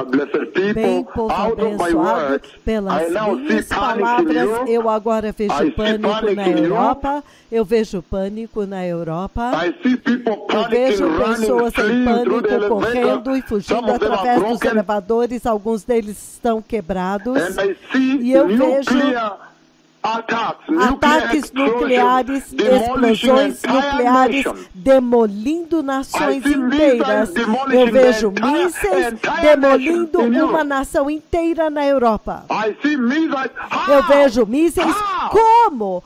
Bem, povo abençoado, pelas minhas palavras, eu agora vejo pânico na Europa. Eu vejo pânico na Europa. Eu vejo pessoas em pânico correndo e fugindo através dos elevadores. Alguns deles estão quebrados. E eu vejo ataques nucleares, explosões nucleares, demolindo nações inteiras. Eu vejo mísseis demolindo uma nação inteira na Europa. Eu vejo mísseis. Como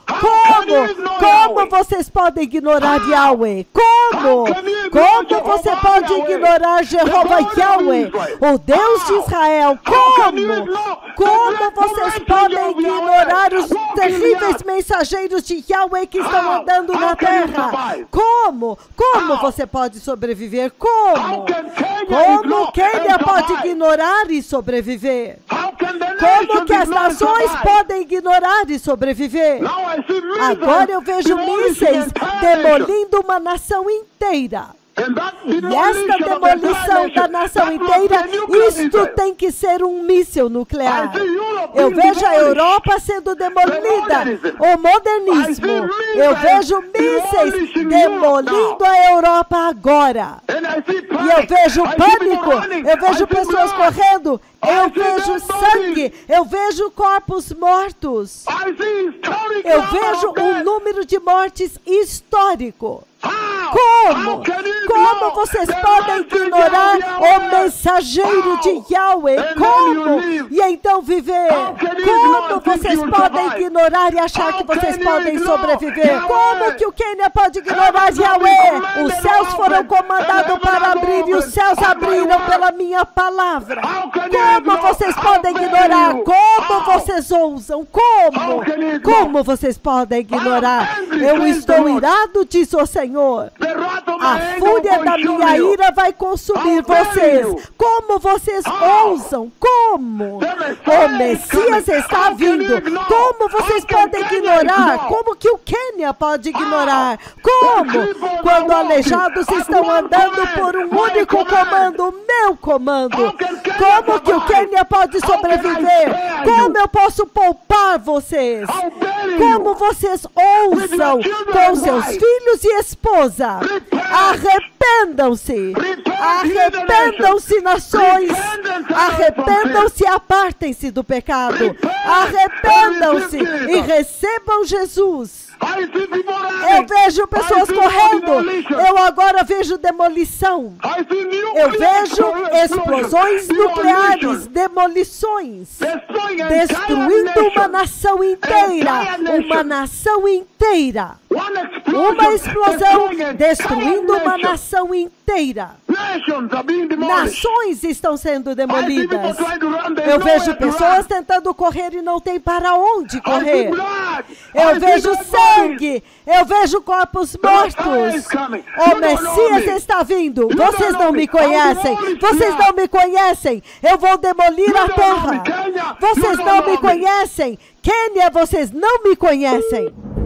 vocês podem ignorar Yahweh? Como você pode ignorar Jeová Yahweh, o Deus de Israel? Como vocês podem ignorar os terríveis mensageiros de Yahweh que estão andando na terra? Como você pode sobreviver? Como Quênia pode ignorar e sobreviver? Como que as nações podem ignorar e sobreviver? Agora eu vejo mísseis demolindo uma nação inteira. E esta demolição da nação inteira, isto tem que ser um míssil nuclear. Eu vejo a Europa sendo demolida, o modernismo. Eu vejo mísseis demolindo a Europa agora. E eu vejo pânico, eu vejo pessoas correndo, eu vejo sangue, eu vejo corpos mortos. Eu vejo um número de mortes histórico. Como vocês podem ignorar o mensageiro de Yahweh? Como? E então viver? Como vocês podem ignorar e achar que vocês podem sobreviver? Como que o Quênia pode ignorar Yahweh? Os céus foram comandados para abrir e os céus abriram pela minha palavra. Como vocês podem ignorar? Como vocês ousam? Como vocês podem ignorar? Eu estou irado, diz o Senhor. A fúria da minha ira vai consumir vocês. Como vocês ousam? Como? O Messias está vindo. Como vocês podem ignorar? Como que o Quênia pode ignorar? Como? Quando aleijados estão andando por um único comando, o meu comando. Como que o Quênia pode sobreviver? Como eu posso poupar vocês? Como vocês ousam com seus filhos e esposa? Arrependam-se! Arrependam-se, nações! Arrependam-se e apartem-se do pecado! Arrependam-se e recebam Jesus! Eu vejo pessoas correndo. Eu agora vejo demolição. Eu vejo explosões nucleares, demolições, destruindo uma nação inteira. Uma nação inteira. Uma explosão destruindo uma nação inteira. Nações estão sendo demolidas. Eu vejo pessoas tentando correr e não tem para onde correr. Eu vejo sangue. Eu vejo corpos mortos. O Messias está vindo. Vocês não me conhecem. Vocês não me conhecem. Eu vou demolir a terra. Vocês não me conhecem. Quênia, vocês não me conhecem.